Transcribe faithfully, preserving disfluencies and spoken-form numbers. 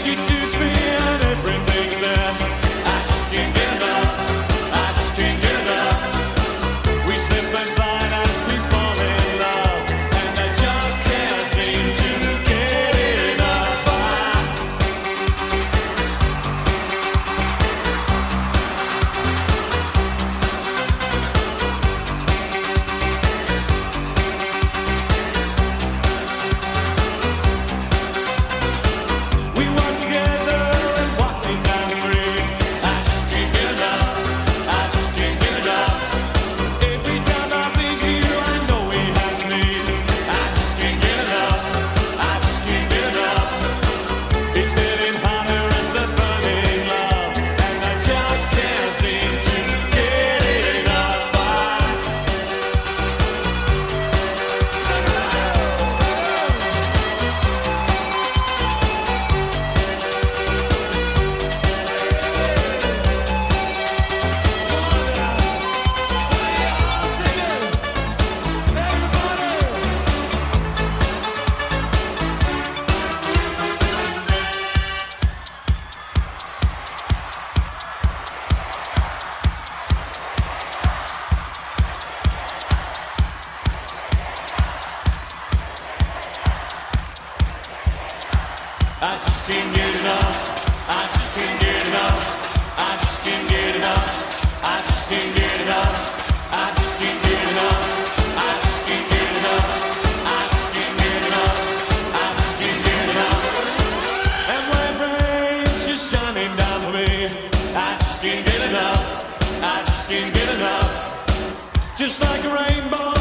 She suits me and everything's there. I just can't get enough. I just can't get enough. We slip and slide as we fall in love, and I just can't seem to get enough. We work together and walking down the street. I just can't get enough. I just can't get enough. Every time I think of you, I know we have to meet. I just can't get enough. I just can't get enough. It's getting hotter as a burning love, and I just can't seem to get enough. I just can't get enough. I just can't get enough. I just can't get enough. I just can't get enough. I just can't get enough. I just can't get enough. I just can't get enough. I just can't get enough. And when rain's just shining down for me, I just can't get enough. I just can't get enough. Just like a rainbow